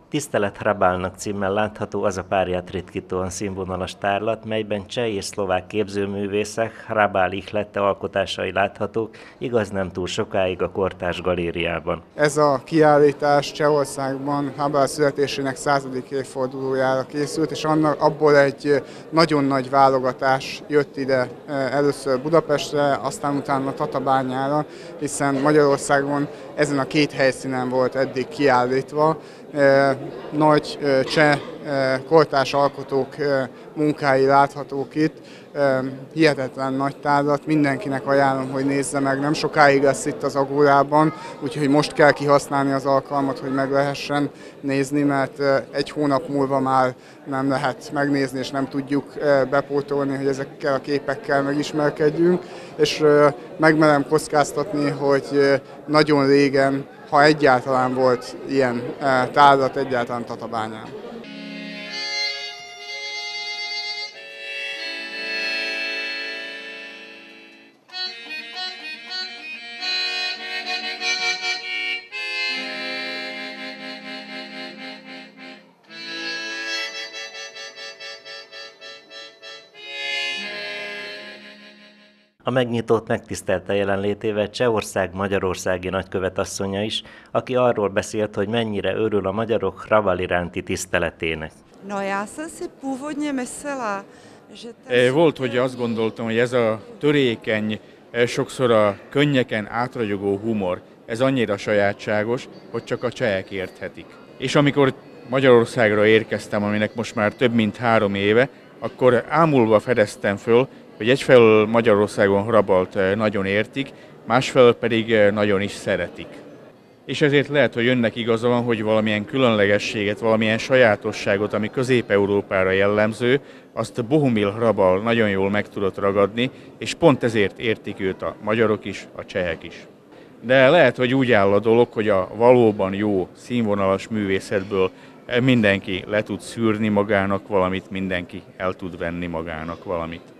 Tisztelet Hrabálnak címmel látható az a párját ritkítóan színvonalas tárlat, melyben cseh és szlovák képzőművészek Hrabál ihlette alkotásai láthatók, igaz nem túl sokáig a Kortárs galériában. Ez a kiállítás Csehországban Hrabál születésének 100. évfordulójára készült, és abból egy nagyon nagy válogatás jött ide először Budapestre, aztán utána Tatabányára, hiszen Magyarországon ezen a két helyszínen volt eddig kiállítva. Nagy cseh kortárs alkotók munkái láthatók itt. Hihetetlen nagy tárlat, mindenkinek ajánlom, hogy nézze meg, nem sokáig lesz itt az Agórában, úgyhogy most kell kihasználni az alkalmat, hogy meg lehessen nézni, mert egy hónap múlva már nem lehet megnézni, és nem tudjuk bepótolni, hogy ezekkel a képekkel megismerkedjünk, és megmerem kockáztatni, hogy nagyon régen, ha egyáltalán volt ilyen tárlat, egyáltalán Tatabányán. A megnyitót megtisztelte jelenlétével Csehország magyarországi nagykövetasszonya is, aki arról beszélt, hogy mennyire örül a magyarok Hrabál iránti tiszteletének. Volt, hogy azt gondoltam, hogy ez a törékeny, sokszor a könnyeken átragyogó humor, ez annyira sajátságos, hogy csak a csehek érthetik. És amikor Magyarországra érkeztem, aminek most már több mint 3 éve, akkor ámulva fedeztem föl, hogy egyfelől Magyarországon Hrabált nagyon értik, másfelől pedig nagyon is szeretik. És ezért lehet, hogy önnek igaza van, hogy valamilyen különlegességet, valamilyen sajátosságot, ami Közép-Európára jellemző, azt Bohumil Hrabál nagyon jól meg tudott ragadni, és pont ezért értik őt a magyarok is, a csehek is. De lehet, hogy úgy áll a dolog, hogy a valóban jó, színvonalas művészetből mindenki le tud szűrni magának valamit, mindenki el tud venni magának valamit.